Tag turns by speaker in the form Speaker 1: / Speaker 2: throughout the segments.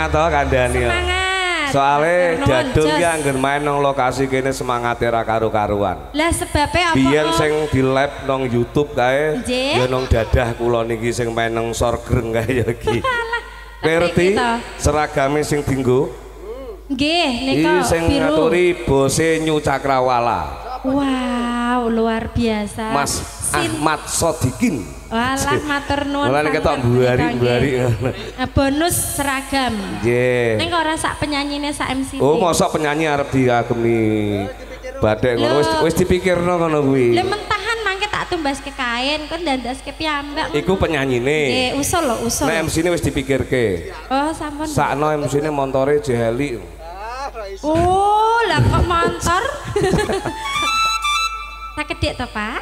Speaker 1: semangat toh kandhani.
Speaker 2: Semangat.
Speaker 1: Soale Jadul ki anggen main nang lokasi kene semangate ra karo-karuan.
Speaker 2: Lah sebabnya apa?
Speaker 1: Biyen sing di live nang YouTube kae
Speaker 2: Nggih.
Speaker 1: ya nang dadah kula niki sing main nang sorgreng kae ya iki. Ngerti seragame sing dienggo?
Speaker 2: Nggih, nika
Speaker 1: iki sing ngaturi bose Nyu Cakrawala.
Speaker 2: Wow, luar biasa.
Speaker 1: Mas Ahmad Sodikin.
Speaker 2: Walah matur nuwun.
Speaker 1: Mulane ketok buari-buari.
Speaker 2: Bonus seragam.
Speaker 1: Nggih.
Speaker 2: Ning ora sak penyanyine sak MC.
Speaker 1: Oh, mosok penyanyi arep diagemi badhek ngono wis dipikirno ngono kuwi.
Speaker 2: Lha mentahan mangke tak tumbaske kain kon dandaske piyambak.
Speaker 1: Iku penyanyine.
Speaker 2: Nggih, usul lho, usul.
Speaker 1: Nek MC-ne wis dipikirke.
Speaker 2: Oh, sampun.
Speaker 1: Sakno MC-ne montore jeheli.
Speaker 2: Oh, lah kok motor? Tak kedek to, Pak?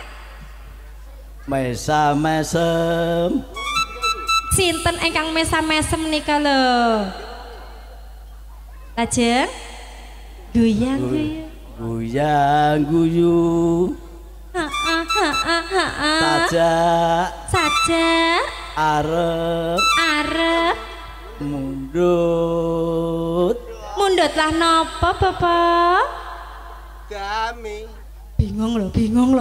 Speaker 3: Mesam-mesem.
Speaker 2: Sinten ingkang mesam-mesem nika lho? Lajeng guyang guyu.
Speaker 3: Guyang guyu. Sajak.
Speaker 2: Sajak.
Speaker 3: Arep mundut.
Speaker 2: Mundut lah napa, Bapak?
Speaker 4: Kami
Speaker 2: Bingung lho.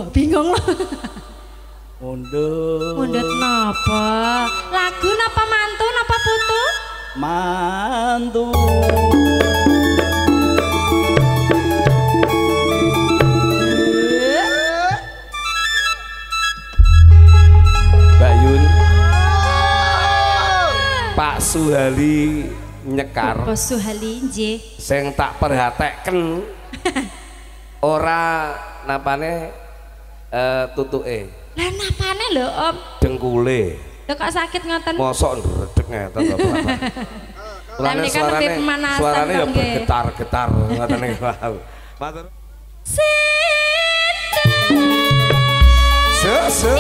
Speaker 3: Mundut.
Speaker 2: Mundut napa? Lagu napa mantu napa putu?
Speaker 3: Mantu.
Speaker 1: Mbak Yun. Pak Suhali nyekar.
Speaker 2: Pak Suhali nggih.
Speaker 1: Sing tak perhateken ora napane tutuke.
Speaker 2: Lah napane lho, Om?
Speaker 1: Dengkule.
Speaker 2: Lho kok sakit ngoten?
Speaker 1: Mosok ndredeg ngeten to, Bapak.
Speaker 2: Lah menika nembe pemanasan
Speaker 1: suarane ya
Speaker 2: kok nggih.
Speaker 1: bergetar-getar ngoten niku. Matur. Se.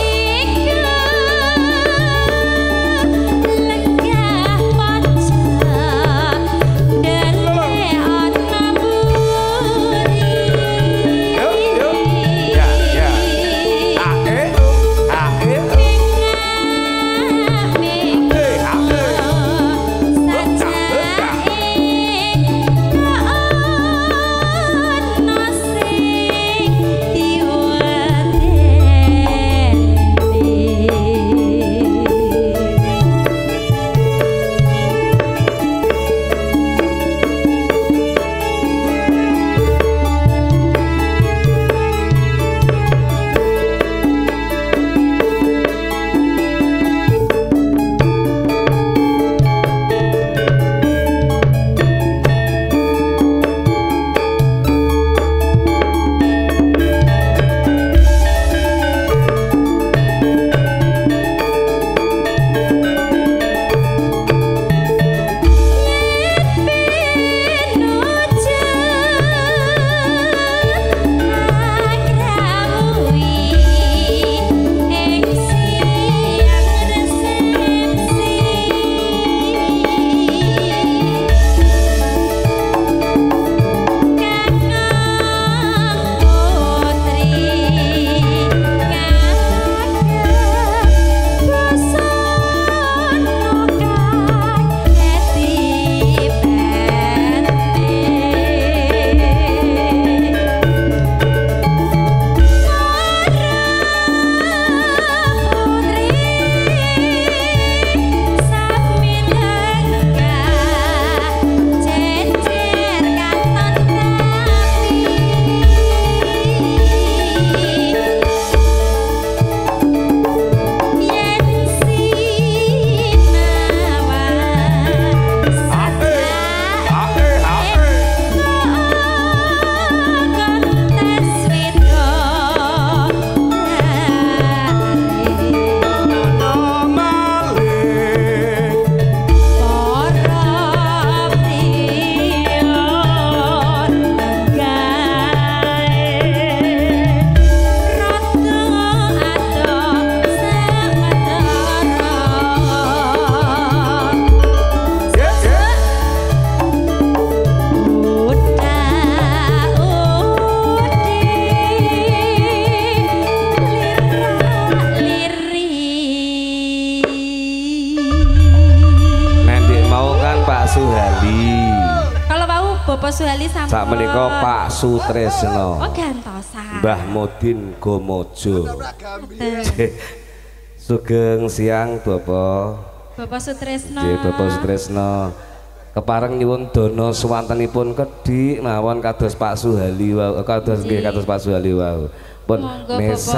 Speaker 2: Bapak Suhali sampun.
Speaker 1: Sak menika Pak Sutresno.
Speaker 2: Oh gantosan.
Speaker 1: Mbah Modin Gomojo.
Speaker 2: Betul.
Speaker 1: Sugeng siang Bapak.
Speaker 2: Bapak Sutresno.
Speaker 1: Nggih Bapak Sutresno. Kepareng nyuwun dana swantenipun kedhi mawon kados Pak Suhali wau kados nggih kados Pak Suhali wau. Pun
Speaker 2: Monggo,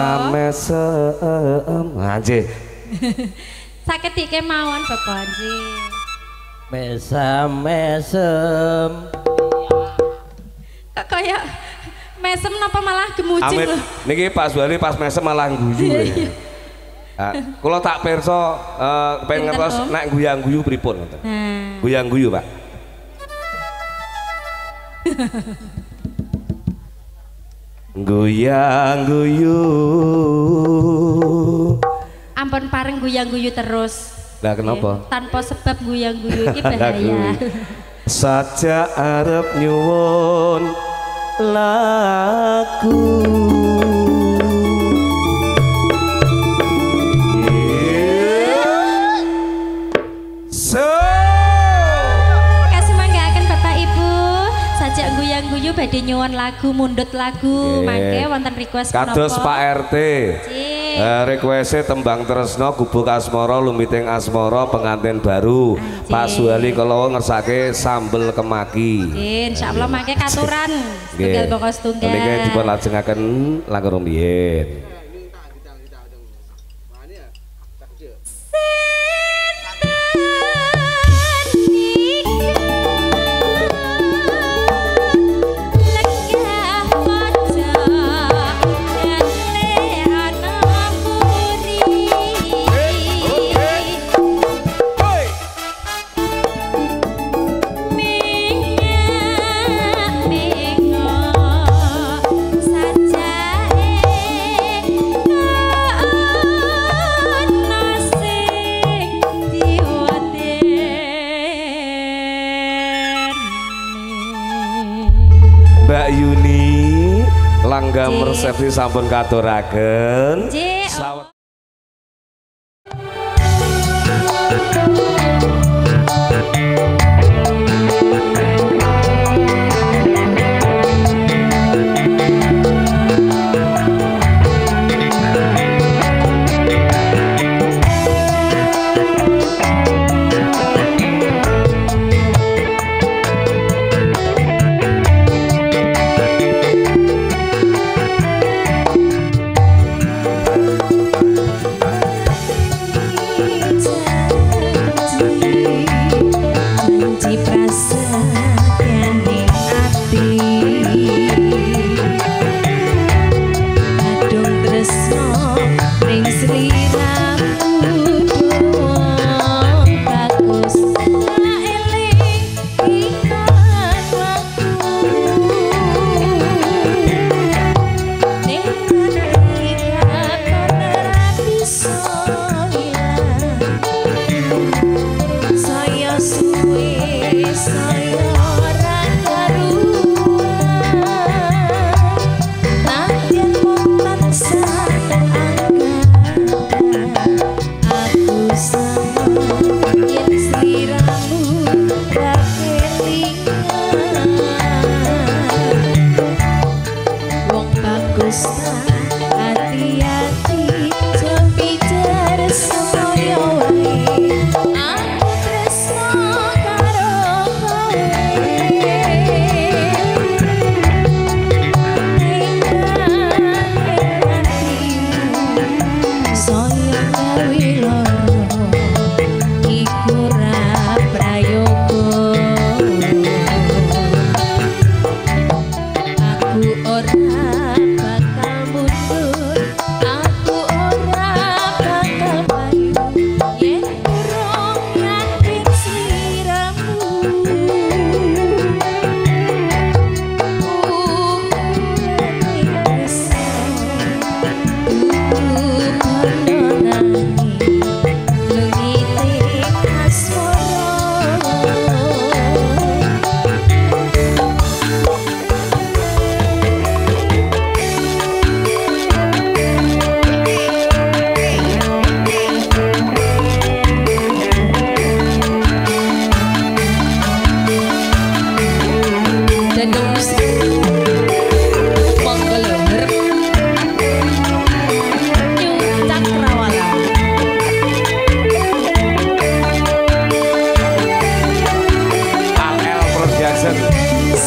Speaker 1: mesam. Nggih.
Speaker 2: Saketike mawon Bapak nggih.
Speaker 3: mesem
Speaker 2: Kok kaya mesem napa malah gemucing
Speaker 1: Amit
Speaker 2: lho.
Speaker 1: niki Pak Suhali pas mesem malah guyu ya. Kula tak pirsa pengen
Speaker 2: Pinten,
Speaker 1: ngertos
Speaker 2: Om?
Speaker 1: nek guyang-guyu pripun ngoten.
Speaker 2: Nah,
Speaker 1: Guyang-guyu, Pak. Guyang-guyu.
Speaker 2: ampun pareng guyang-guyu terus.
Speaker 1: Lah kenapa?
Speaker 2: Tanpa sebab guyang-guyu iki bahaya.
Speaker 1: Saja arep nyuwun lagu.
Speaker 2: Kasemanggaken Bapak Ibu, sajak guyang-guyu badhe nyuwun lagu mundut lagu, mangke wonten request
Speaker 1: Kados
Speaker 2: menapa?
Speaker 1: Pak RT.
Speaker 2: Cik.
Speaker 1: Requeste tembang Tresno Gubuk Asmara Lumiting Asmara pengantin baru. Pak Suhali kalau ngersake sambel kemaki.
Speaker 2: Nggih, insyaallah mangke katuran setunggal bongkos tunggal.
Speaker 1: Niki dipun lajengaken langkung rumiyin. Mbak Yuni langgam resepsi sampun katuraken.
Speaker 2: Nggih.
Speaker 1: Sawet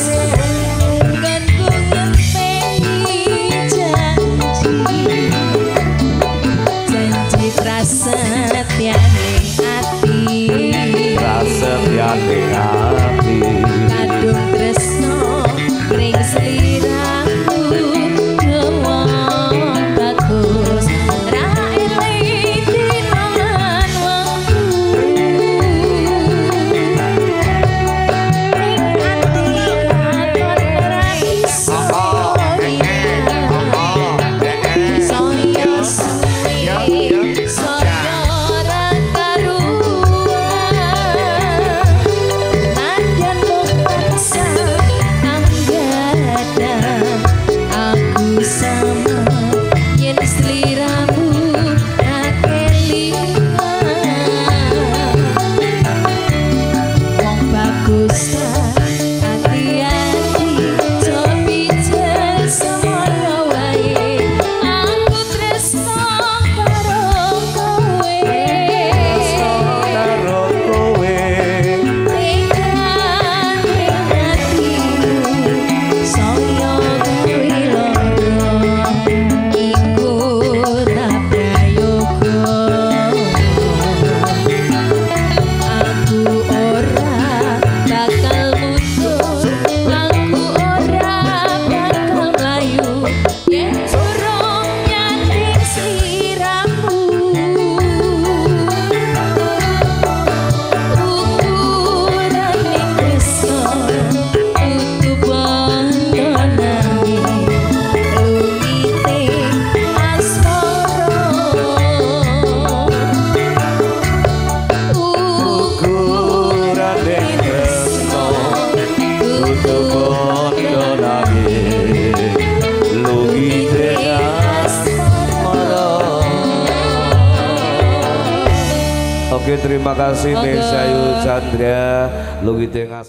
Speaker 1: Oke, terima kasih Nesya Yu Chandra Lugi Tengas.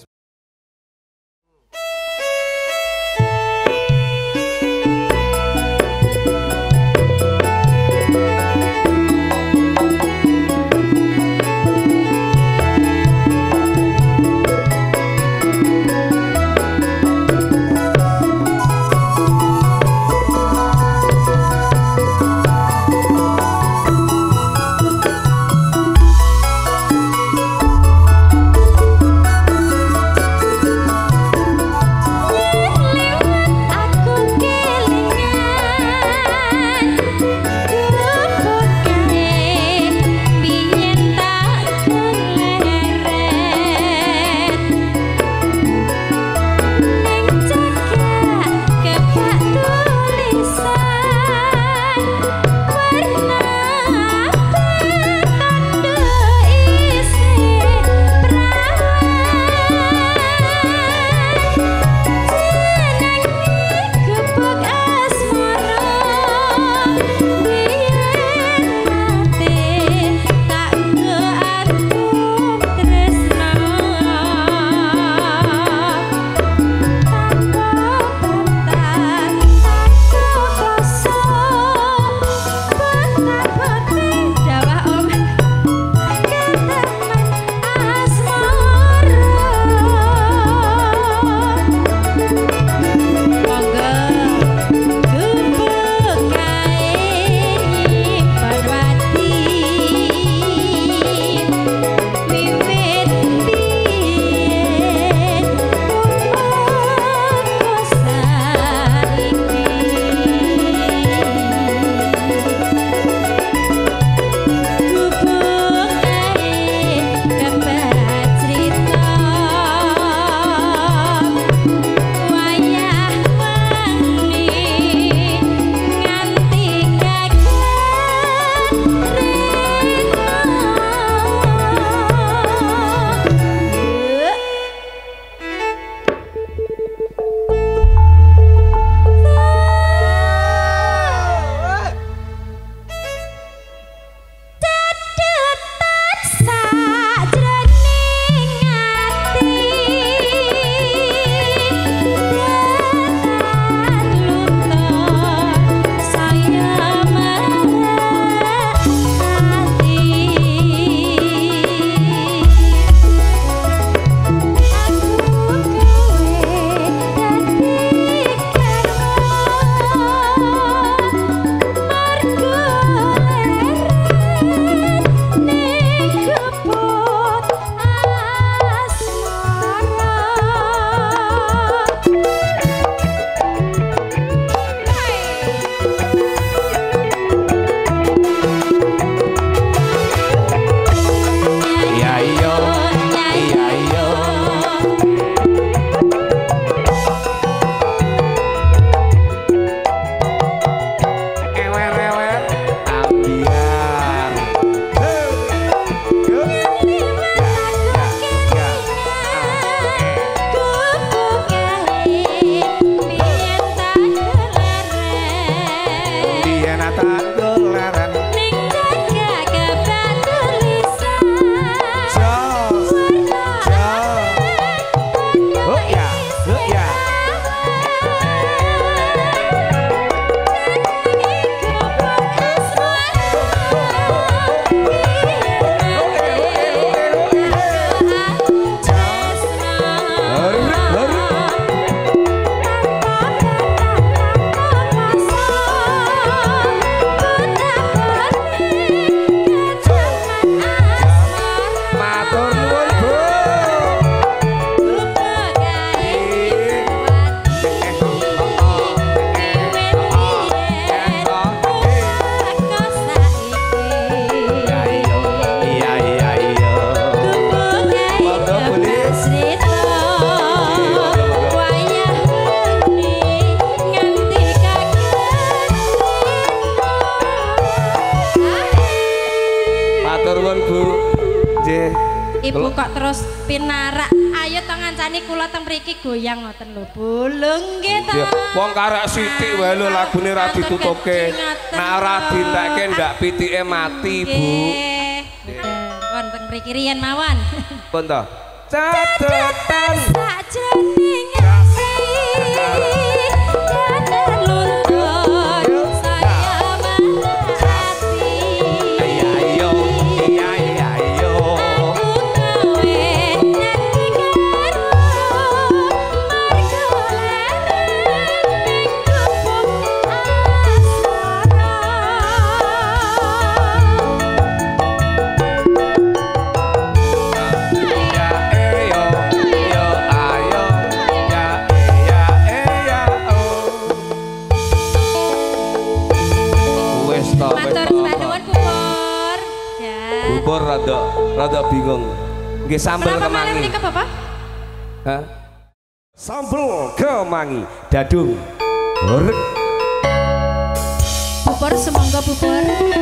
Speaker 2: Ibu kok terus pinarak. Ayo tong ngancani kula teng mriki goyang ngoten lho. Bulung nggih to.
Speaker 1: Wong karek sithik wae lho lagune ra ditutupke. Nek ora dintekke ndak pitike mati, Bu.
Speaker 2: Wonten mriki riyen mawon.
Speaker 1: Pun to. Catetan
Speaker 2: sajroning ati dan luntur saya menghati.
Speaker 1: ayo ayo
Speaker 2: Aku kowe nyanyi karo margo lereng ning gubuk asmara.
Speaker 1: ya ayo ayo ayo ya oh wis to
Speaker 2: Matur nuwun Bubur. Ya.
Speaker 1: bubur rada bingung nggih sambel
Speaker 2: Kenapa malih
Speaker 1: kemangi
Speaker 2: menika Bapak?
Speaker 1: hah sambel kemangi dadung horeg
Speaker 2: Bubur semonggo Bubur.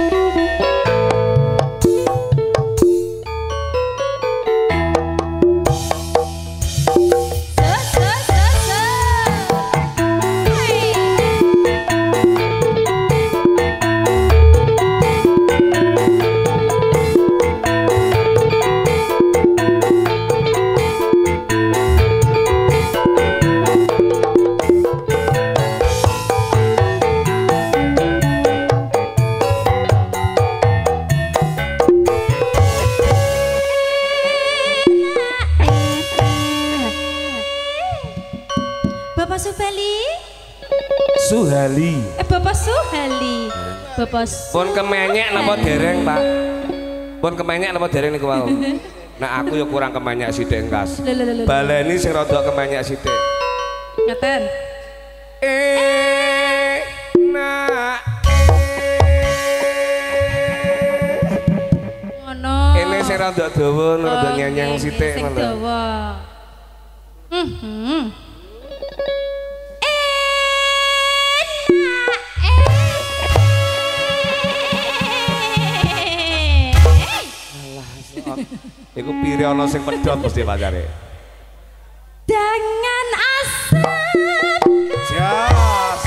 Speaker 2: Bapak Subali?
Speaker 1: Suhali
Speaker 2: Bapak Suhali. Bapak
Speaker 1: pun kemenyek napa dereng Pak pun kemenyek napa dereng niku wau nah aku ya kurang kemenyek sithik engkas baleni sing rada kemenyek sithik
Speaker 2: Ngeten.
Speaker 1: nak
Speaker 2: Ngono.
Speaker 1: ini sing rada dawa rada
Speaker 2: Oh,
Speaker 1: nyanyang
Speaker 2: nggih,
Speaker 1: sithik
Speaker 2: sing
Speaker 1: ngono
Speaker 2: dawa.
Speaker 1: iku pire ana sing pedhot mesti pacare
Speaker 2: Dengan asap
Speaker 1: jas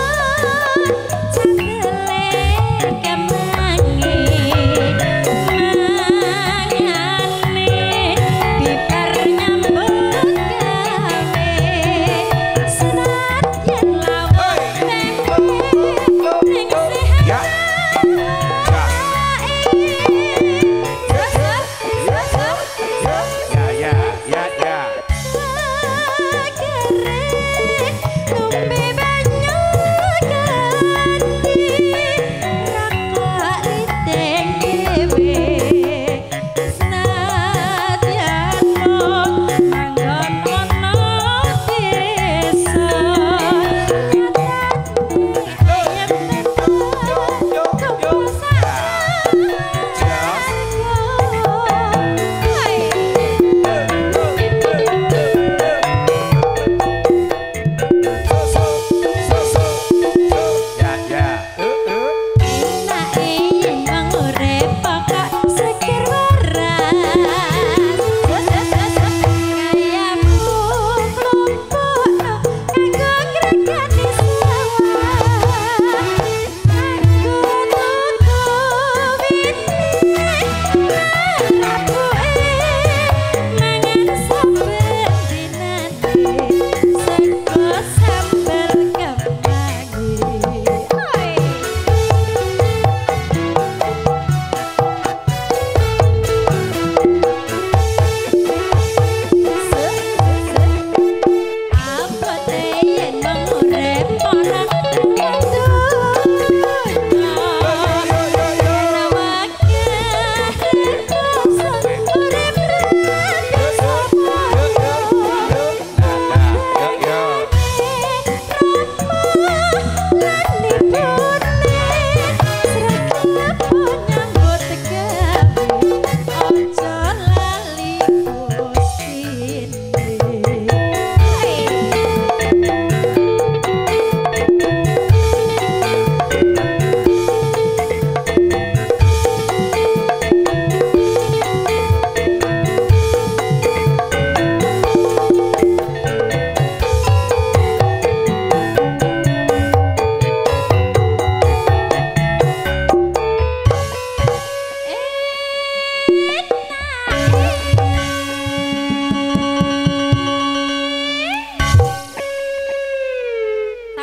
Speaker 1: ya ya ya ya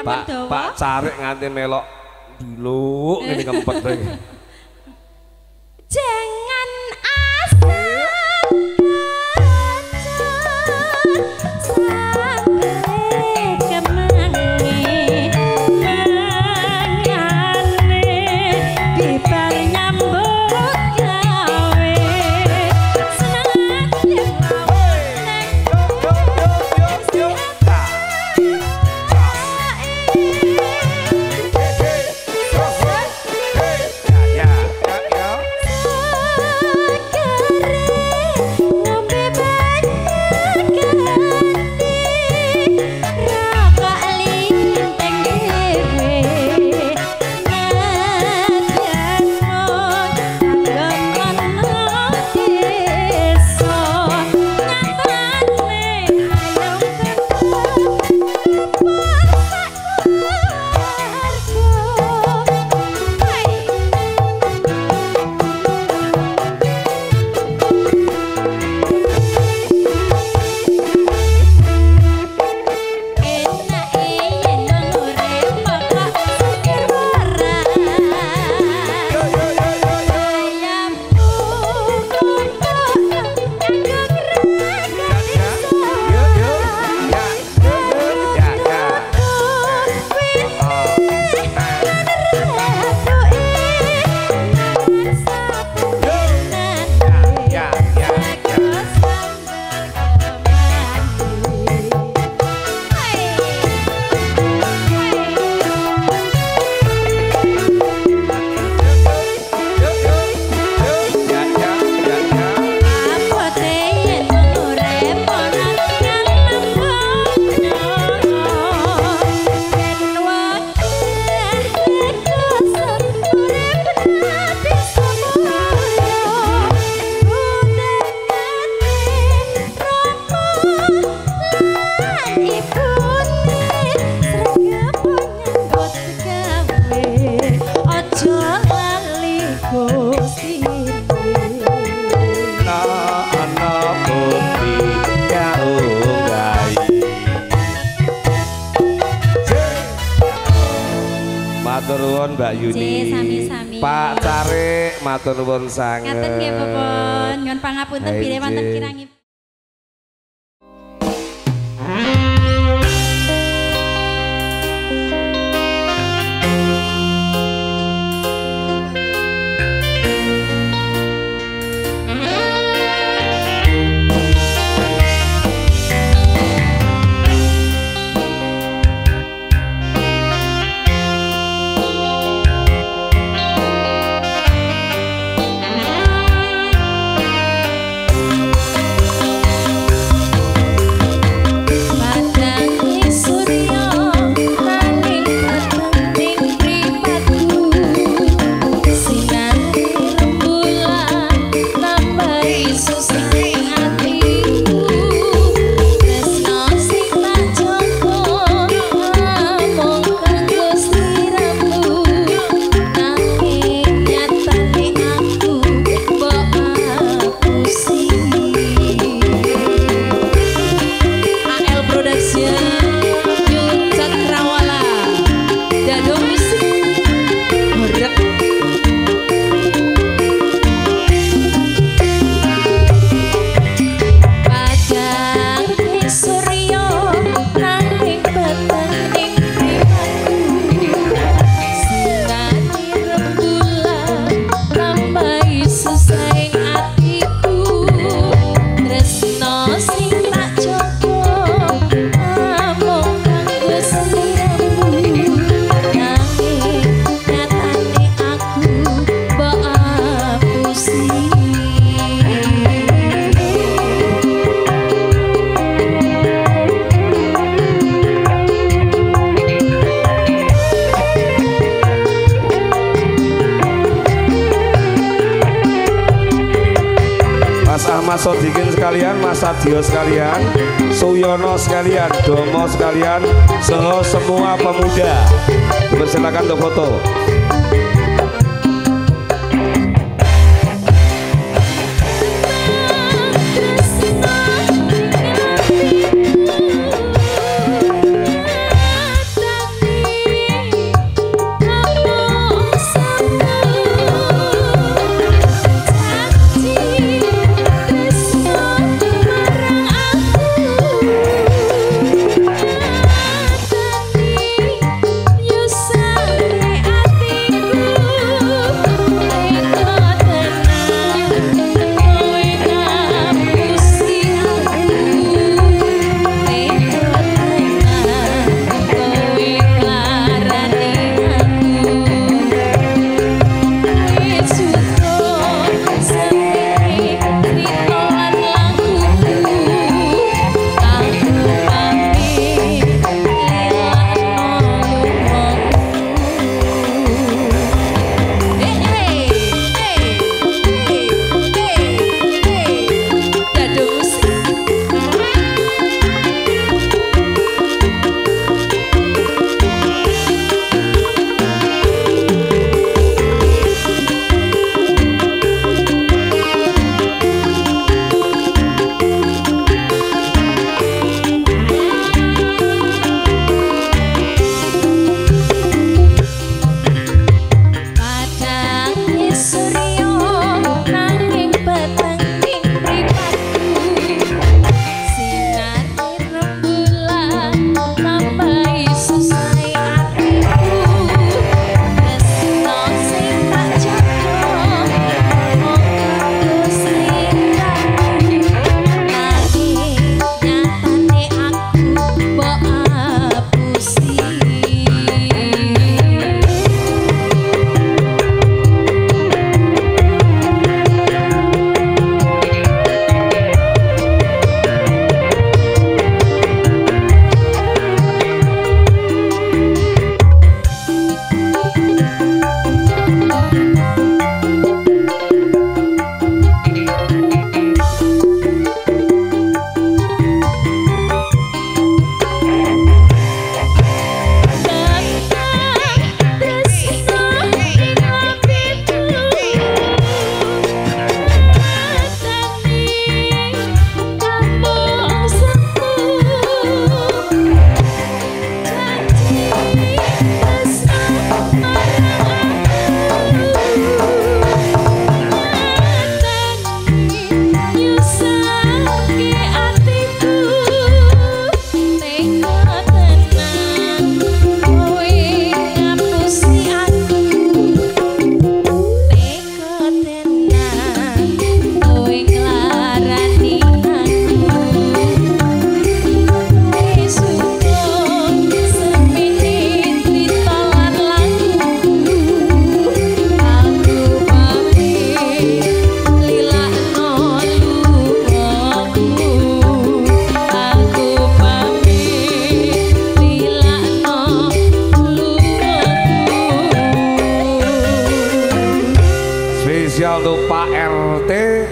Speaker 2: ngampun dawa.
Speaker 1: Pak Carik nganti melok dulu ngene kempet iki.
Speaker 2: Jangan asal
Speaker 1: Matur nuwun Mbak Yuni.
Speaker 2: Sami-sami.
Speaker 1: Pak Carik matur nuwun sanget.
Speaker 2: Ngaten nggih Bapak. Nyuwun pangapunten bilih wonten kirangipun.
Speaker 1: Mas Sodikin sekalian, Mas Sadio sekalian, Suyono sekalian, Domo sekalian, semua pemuda, silakan untuk foto.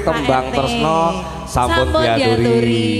Speaker 1: kembang tresno sampun diaturi.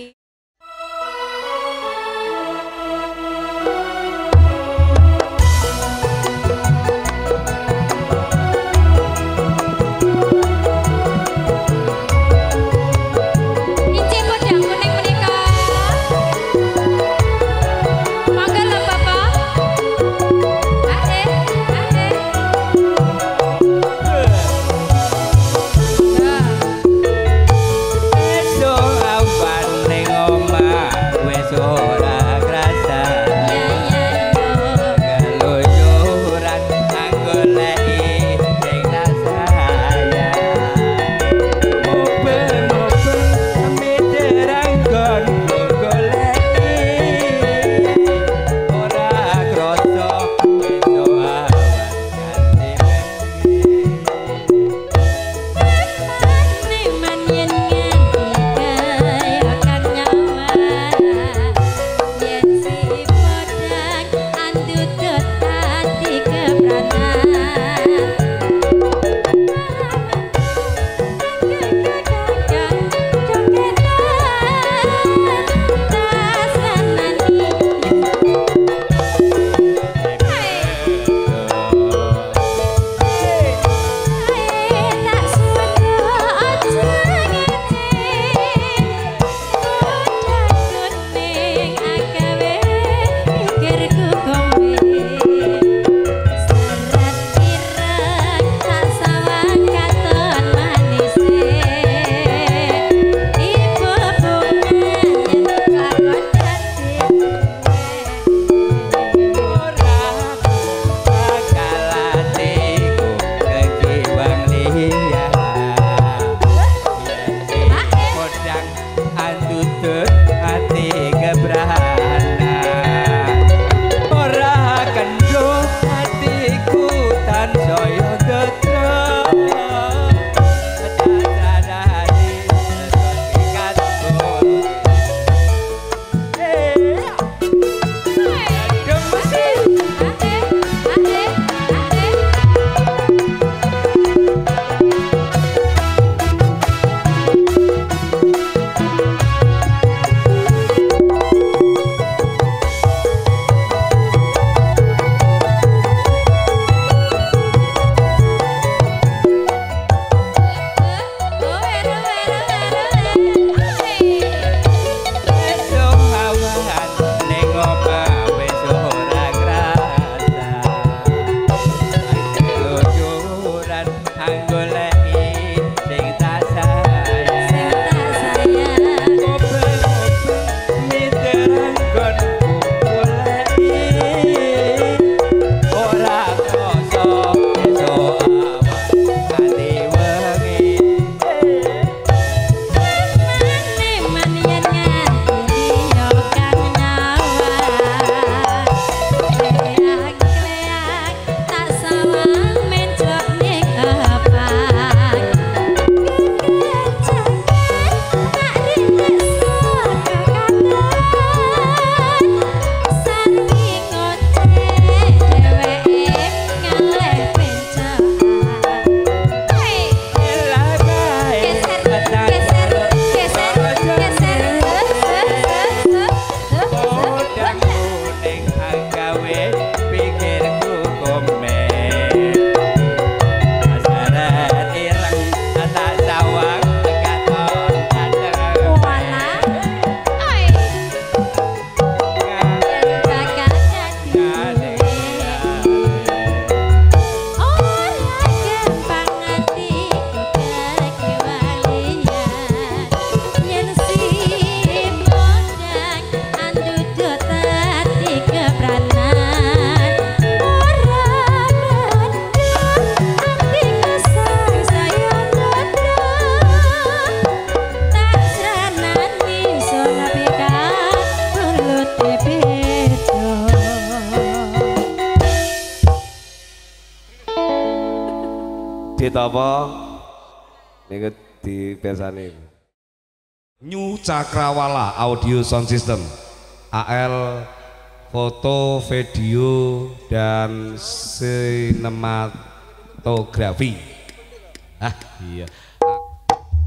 Speaker 1: Ditapa niku dipirsani. New Cakrawala Audio Sound System, AL foto, video dan sinematografi. Ah iya.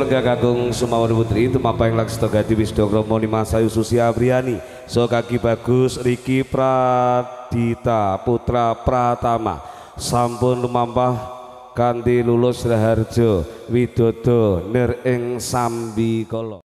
Speaker 1: lega kakung Sumawon Putri tumapaing Laksita Gati Wisda Krama Masayu Susia Abriani so Kaki Bagus Riki Pradita Putra Pratama sampun lumampah kanthi lulus raharja widodo nir ing Sambikala.